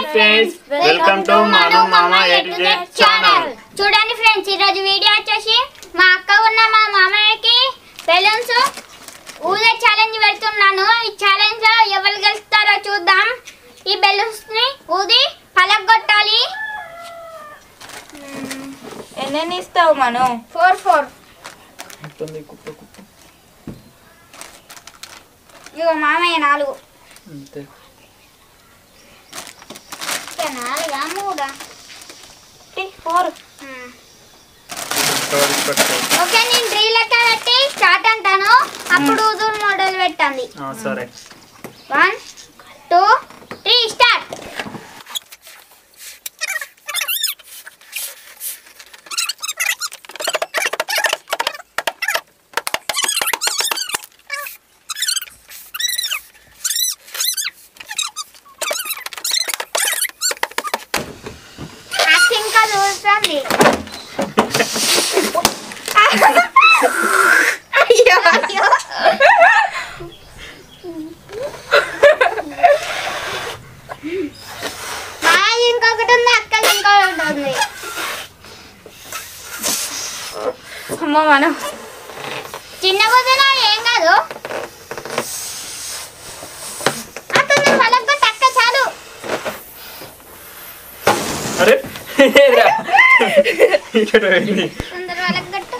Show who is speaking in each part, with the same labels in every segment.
Speaker 1: friends, welcome to Manu Mama AtoZ channel.
Speaker 2: చూడండి friends, ఈ రోజు వీడియో వచ్చేసి మా అక్క ఉన్న మా మామయ్యకి బెలూన్స్ ఊదే ఛాలెంజ్ పెడుతున్నాను. ఈ ఛాలెంజ్ లో ఎవరు గెలుస్తారో చూద్దాం. ఈ బెలూన్స్ ని ఊది పలగొట్టాలి.
Speaker 3: ఎన్ని ఇస్తావు మను?
Speaker 2: 4 ఇగో మామయ్య 4
Speaker 1: అంతే.
Speaker 2: 4
Speaker 3: 4
Speaker 2: ఓకే, నేను 3 లెక్క పెట్టి స్టార్ట్ అంటాను. అప్పుడు ఊదు మోడల్ పెట్టండి.
Speaker 1: సరే.
Speaker 2: 1 2 3 స్టార్ట్. ఇంకా చూస్తుంది. ఇంకొకటి ఉంది, అక్క ఇంకొకటి ఉంది.
Speaker 3: అమ్మో మనం
Speaker 2: చిన్న బుద్ధన ఏం కాదు. అతను పలకొట్టు అక్క, చాలు.
Speaker 1: అరే ఇక్కడ
Speaker 2: తొందర పలకొట్టు.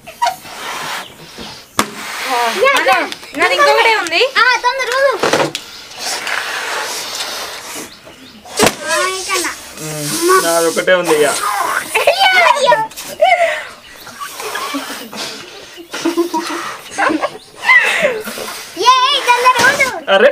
Speaker 3: నాది ఇంకొకటే ఉంది.
Speaker 2: తొందర ఊదు.
Speaker 1: నాది ఒకటే ఉంది. ఇక అరే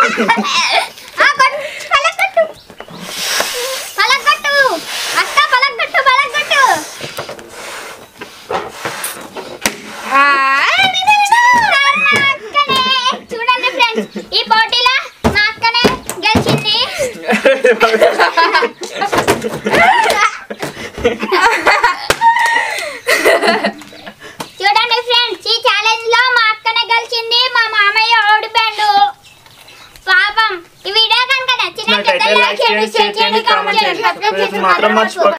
Speaker 2: చూడండి ఫ్రెండ్స్, ఈ పోటీలో మా అక్కనే గెలిచింది. చూడండి ఫ్రెండ్స్, ఈ ఛాలెంజ్ లో మా అక్కనే గెలిచింది, మా మామయ్య ఓడిపోయాడు. పాపం. ఈ వీడియో కనుక నచ్చినట్లయితే లైక్ చేయండి, షేర్ చేయండి, కామెంట్ చేయండి, సబ్స్క్రైబ్ చేసుకోండి.